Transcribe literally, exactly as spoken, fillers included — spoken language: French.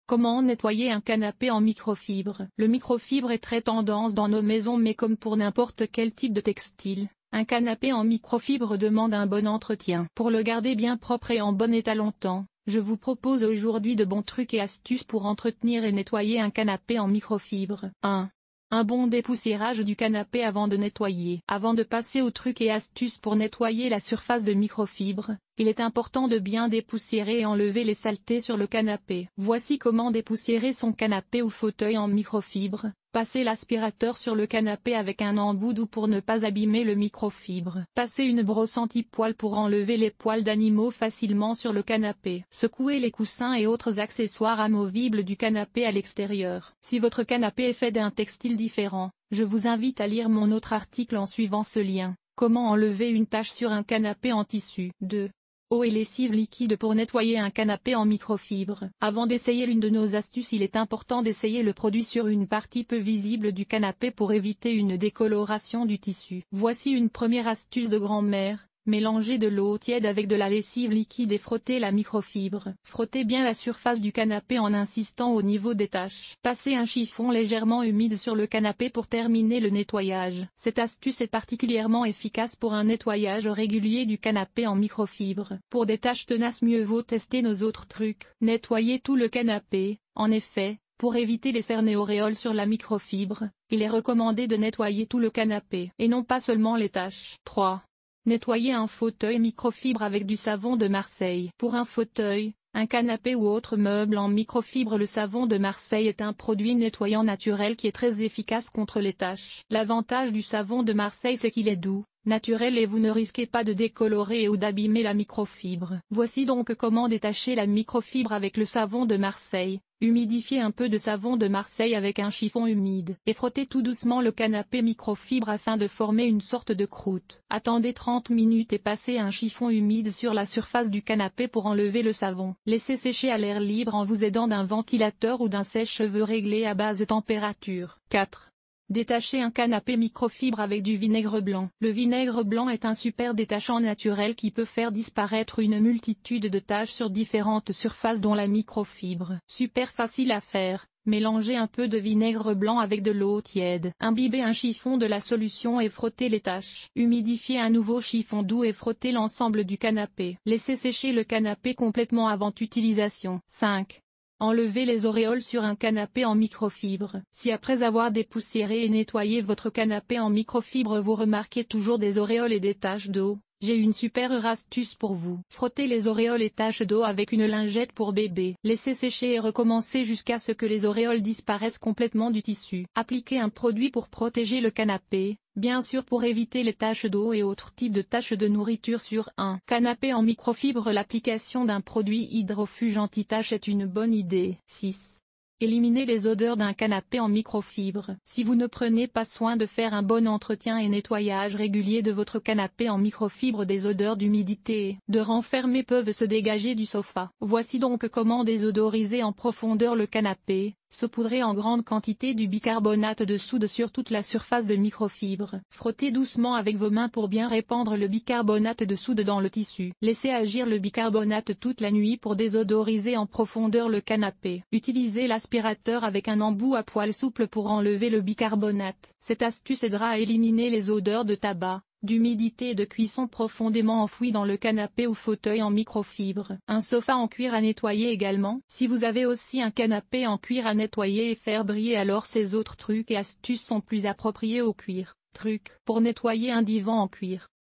Comment nettoyer un canapé en microfibre? Le microfibre est très tendance dans nos maisons, mais comme pour n'importe quel type de textile, un canapé en microfibre demande un bon entretien. Pour le garder bien propre et en bon état longtemps, je vous propose aujourd'hui de bons trucs et astuces pour entretenir et nettoyer un canapé en microfibre. un. Un bon dépoussiérage du canapé avant de nettoyer. Avant de passer aux trucs et astuces pour nettoyer la surface de microfibre, il est important de bien dépoussiérer et enlever les saletés sur le canapé. Voici comment dépoussiérer son canapé ou fauteuil en microfibre. Passez l'aspirateur sur le canapé avec un embout doux pour ne pas abîmer le microfibre. Passez une brosse anti-poils pour enlever les poils d'animaux facilement sur le canapé. Secouez les coussins et autres accessoires amovibles du canapé à l'extérieur. Si votre canapé est fait d'un textile différent, je vous invite à lire mon autre article en suivant ce lien. Comment enlever une tache sur un canapé en tissu. deux. Eau et lessive liquide pour nettoyer un canapé en microfibre. Avant d'essayer l'une de nos astuces, il est important d'essayer le produit sur une partie peu visible du canapé pour éviter une décoloration du tissu. Voici une première astuce de grand-mère. Mélangez de l'eau tiède avec de la lessive liquide et frottez la microfibre. Frottez bien la surface du canapé en insistant au niveau des taches. Passez un chiffon légèrement humide sur le canapé pour terminer le nettoyage. Cette astuce est particulièrement efficace pour un nettoyage régulier du canapé en microfibre. Pour des taches tenaces, mieux vaut tester nos autres trucs. Nettoyez tout le canapé. En effet, pour éviter les cernes et auréoles sur la microfibre, il est recommandé de nettoyer tout le canapé et non pas seulement les taches. trois. Nettoyer un fauteuil microfibre avec du savon de Marseille. Pour un fauteuil, un canapé ou autre meuble en microfibre, le savon de Marseille est un produit nettoyant naturel qui est très efficace contre les taches. L'avantage du savon de Marseille, c'est qu'il est doux, naturel et vous ne risquez pas de décolorer ou d'abîmer la microfibre. Voici donc comment détacher la microfibre avec le savon de Marseille. Humidifiez un peu de savon de Marseille avec un chiffon humide et frottez tout doucement le canapé microfibre afin de former une sorte de croûte. Attendez trente minutes et passez un chiffon humide sur la surface du canapé pour enlever le savon. Laissez sécher à l'air libre en vous aidant d'un ventilateur ou d'un sèche-cheveux réglé à basse température. quatre. Détachez un canapé microfibre avec du vinaigre blanc. Le vinaigre blanc est un super détachant naturel qui peut faire disparaître une multitude de taches sur différentes surfaces dont la microfibre. Super facile à faire. Mélangez un peu de vinaigre blanc avec de l'eau tiède. Imbibez un chiffon de la solution et frottez les taches. Humidifiez un nouveau chiffon doux et frottez l'ensemble du canapé. Laissez sécher le canapé complètement avant utilisation. cinq. Enlevez les auréoles sur un canapé en microfibre. Si après avoir dépoussiéré et nettoyé votre canapé en microfibre vous remarquez toujours des auréoles et des taches d'eau, j'ai une super astuce pour vous. Frottez les auréoles et taches d'eau avec une lingette pour bébé. Laissez sécher et recommencer jusqu'à ce que les auréoles disparaissent complètement du tissu. Appliquez un produit pour protéger le canapé, bien sûr pour éviter les taches d'eau et autres types de taches de nourriture sur un canapé en microfibre. L'application d'un produit hydrofuge anti-taches est une bonne idée. six. Éliminez les odeurs d'un canapé en microfibre. Si vous ne prenez pas soin de faire un bon entretien et nettoyage régulier de votre canapé en microfibre, des odeurs d'humidité et de renfermé peuvent se dégager du sofa. Voici donc comment désodoriser en profondeur le canapé. Saupoudrez en grande quantité du bicarbonate de soude sur toute la surface de microfibre. Frottez doucement avec vos mains pour bien répandre le bicarbonate de soude dans le tissu. Laissez agir le bicarbonate toute la nuit pour désodoriser en profondeur le canapé. Utilisez l'aspirateur avec un embout à poil souple pour enlever le bicarbonate. Cette astuce aidera à éliminer les odeurs de tabac, d'humidité et de cuisson profondément enfouies dans le canapé ou fauteuil en microfibre. Un sofa en cuir à nettoyer également. Si vous avez aussi un canapé en cuir à nettoyer et faire briller, alors ces autres trucs et astuces sont plus appropriés au cuir. Truc pour nettoyer un divan en cuir.